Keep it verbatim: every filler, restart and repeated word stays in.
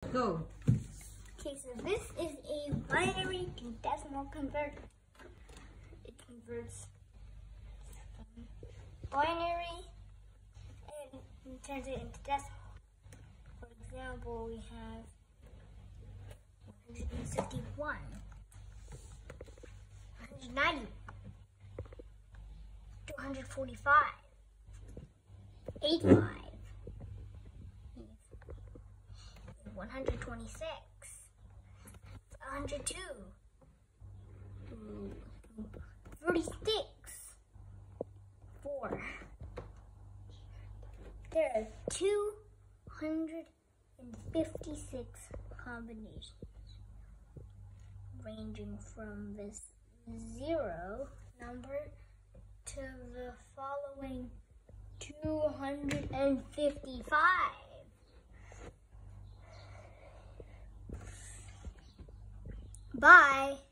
Go. Okay, so this is a binary to decimal converter. It converts from binary and turns it into decimal. For example, we have one hundred sixty-one, one hundred ninety, two hundred forty-five, eighty-five, one hundred twenty-six, one hundred two, thirty-six, four. There are two hundred fifty-six combinations, ranging from this zero number to the following two hundred fifty-five. Bye.